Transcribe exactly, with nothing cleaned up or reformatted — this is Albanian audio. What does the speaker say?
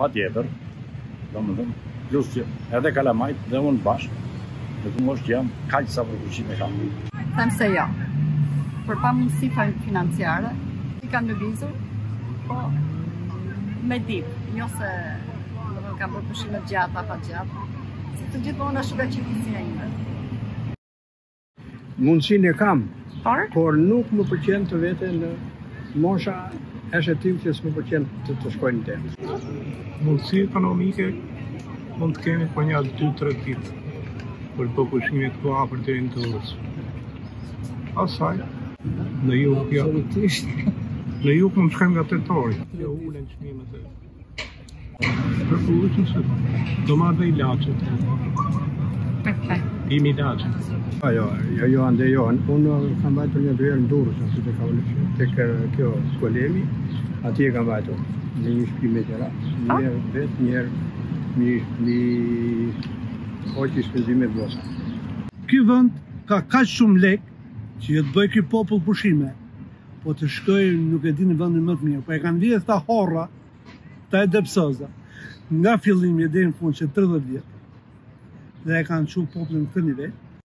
pa tjetër, domethënë, plus që edhe kalamajt dhe unë bashkë, dhe ku mosh që jam kaq sa për pushime kam. Them se jo. Për pa mundësi financiare, i kanë lëvizur, po me dip, jo se domethënë kam bërë pushime gjata, pa gjata. Se të gjithmonë është nga qëllësia ime. Mundësinë e kam, Por? por nuk më pëlqen të vete në mosha e shetim që s'më pëlqen të, të shkojnë në temë. Mundësi ekonomike mund të kemi për një dy tre ditë për të pushime këtu afër deri në Durrës. Asaj, në jug jo. Në jug mund të shkojmë nga tetori, jo ulen çmimet e. Për pushim se do marrë dhe ilaçet. Perfekt. Imi ilaçet. Jo, jo, jo, ande jo. Unë kam vajtur një dyherë në Durrës, ashtu të kam tek kjo skolemi, atje kam vajtur në një shtëpi me qera. Një herë vetë, një herë një një hoqi shpenzime bosa. Ky vend ka kaq shumë lek që të bëj ky popull pushime, po të shkoj nuk e di në vendin më të mirë, po e kanë vjedhur ta horra, ta e depsoza, nga fillimi deri në fund që tridhjetë vjet. Dhe e kanë çuar popullin në këtë nivel.